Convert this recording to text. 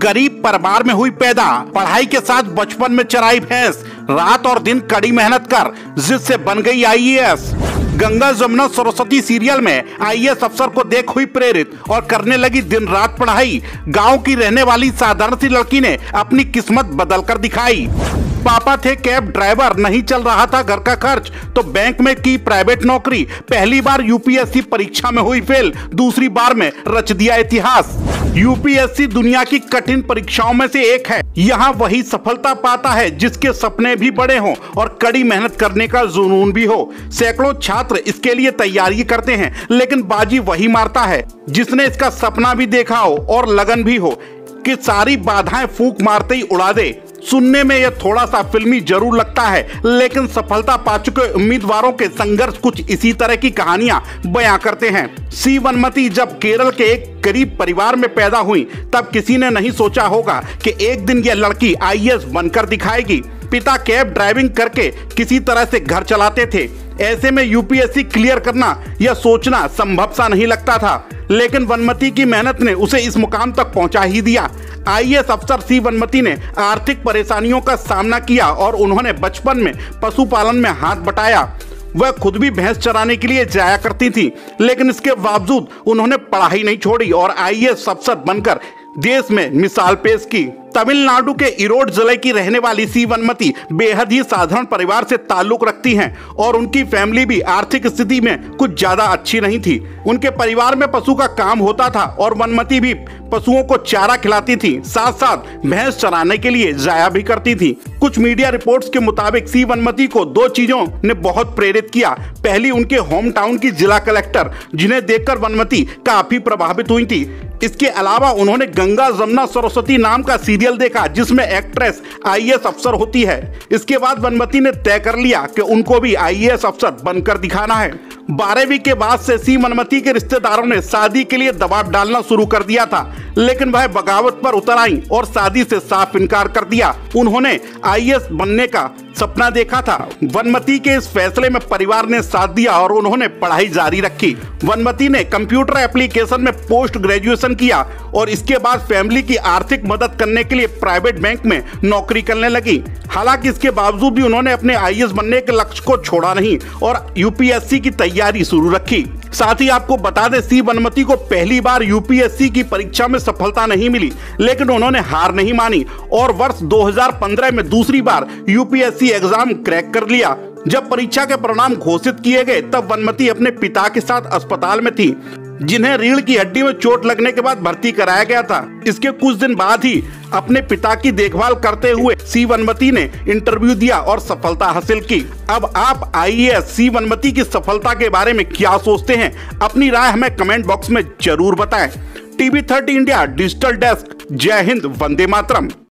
गरीब परिवार में हुई पैदा, पढ़ाई के साथ बचपन में चराई भैंस, रात और दिन कड़ी मेहनत कर जिद से बन गई आईएएस। गंगा जमुना सरस्वती सीरियल में आईएएस अफसर को देख हुई प्रेरित और करने लगी दिन रात पढ़ाई। गांव की रहने वाली साधारण सी लड़की ने अपनी किस्मत बदल कर दिखाई। पापा थे कैब ड्राइवर, नहीं चल रहा था घर का खर्च तो बैंक में की प्राइवेट नौकरी। पहली बार यूपीएससी परीक्षा में हुई फेल, दूसरी बार में रच दिया इतिहास। यूपीएससी दुनिया की कठिन परीक्षाओं में से एक है। यहाँ वही सफलता पाता है जिसके सपने भी बड़े हों और कड़ी मेहनत करने का जुनून भी हो। सैकड़ों छात्र इसके लिए तैयारी करते हैं, लेकिन बाजी वही मारता है जिसने इसका सपना भी देखा हो और लगन भी हो कि सारी बाधाएं फूंक मारते ही उड़ा दे। सुनने में यह थोड़ा सा फिल्मी जरूर लगता है, लेकिन सफलता पा चुके उम्मीदवारों के संघर्ष कुछ इसी तरह की कहानियां बयां करते हैं। सी वनमती जब केरल के एक गरीब परिवार में पैदा हुई तब किसी ने नहीं सोचा होगा कि एक दिन यह लड़की आईएएस बनकर दिखाएगी। पिता कैब ड्राइविंग करके किसी तरह से घर चलाते थे। ऐसे में यूपीएससी क्लियर करना यह सोचना संभव सा नहीं लगता था, लेकिन वनमती की मेहनत ने उसे इस मुकाम तक पहुंचा ही दिया। आईएएस अफसर सी वनमती ने आर्थिक परेशानियों का सामना किया और उन्होंने बचपन में पशुपालन में हाथ बटाया। वह खुद भी भैंस चराने के लिए जाया करती थी, लेकिन इसके बावजूद उन्होंने पढ़ाई नहीं छोड़ी और आईएएस अफसर बनकर देश में मिसाल पेश की। तमिलनाडु के इरोड जिले की रहने वाली सी वनमती बेहद ही साधारण परिवार से ताल्लुक रखती हैं और उनकी फैमिली भी आर्थिक स्थिति में कुछ ज्यादा अच्छी नहीं थी। उनके परिवार में पशु का काम होता था और वनमती भी पशुओं को चारा खिलाती थी, साथ साथ भैंस चराने के लिए जाया भी करती थी। कुछ मीडिया रिपोर्ट्स के मुताबिक सी वनमती को दो चीजों ने बहुत प्रेरित किया। पहली उनके होम टाउन की जिला कलेक्टर, जिन्हें देखकर वनमती काफी प्रभावित हुई थी। इसके अलावा उन्होंने गंगा जमुना सरस्वती नाम का सीरियल देखा जिसमें एक्ट्रेस आईएएस अफसर होती है। इसके बाद वनमती ने तय कर लिया कि उनको भी आईएएस अफसर बनकर दिखाना है। 12वीं के बाद से सी वनमती के रिश्तेदारों ने शादी के लिए दबाव डालना शुरू कर दिया था, लेकिन वह बगावत पर उतर आई और शादी से साफ इनकार कर दिया। उन्होंने आईएएस बनने का सपना देखा था। वनमती के इस फैसले में परिवार ने साथ दिया और उन्होंने पढ़ाई जारी रखी। वनमती ने कंप्यूटर एप्लीकेशन में पोस्ट ग्रेजुएशन किया और इसके बाद फैमिली की आर्थिक मदद करने के लिए प्राइवेट बैंक में नौकरी करने लगी। हालांकि इसके बावजूद भी उन्होंने अपने आईएएस बनने के लक्ष्य को छोड़ा नहीं और यूपीएससी की तैयारी शुरू रखी। साथ ही आपको बता दें, सी वनमती को पहली बार यूपीएससी की परीक्षा में सफलता नहीं मिली, लेकिन उन्होंने हार नहीं मानी और वर्ष 2015 में दूसरी बार यूपीएससी एग्जाम क्रैक कर लिया। जब परीक्षा के परिणाम घोषित किए गए तब वनमती अपने पिता के साथ अस्पताल में थी, जिन्हें रीढ़ की हड्डी में चोट लगने के बाद भर्ती कराया गया था। इसके कुछ दिन बाद ही अपने पिता की देखभाल करते हुए सी वनमती ने इंटरव्यू दिया और सफलता हासिल की। अब आप आईएएस सी वनमती की सफलता के बारे में क्या सोचते हैं? अपनी राय हमें कमेंट बॉक्स में जरूर बताएं। TV 30 India digital desk. जय हिंद, वंदे मातरम।